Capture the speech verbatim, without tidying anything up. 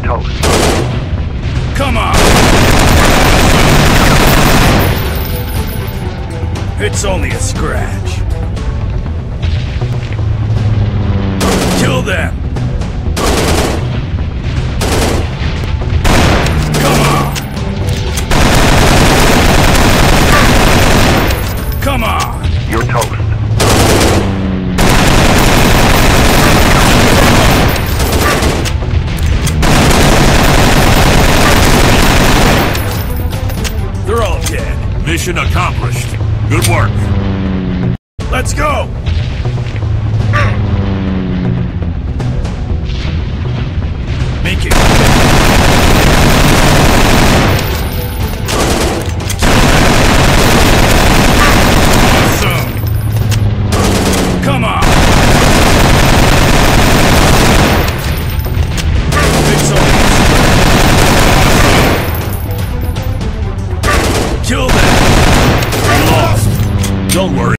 toast. Come on! It's only a scratch. Kill them! Come on! Come on! You're toast. They're all dead. Mission accomplished. Good work. Let's go! Make it. Awesome! Come on! It's over. Kill them! We lost. Don't worry.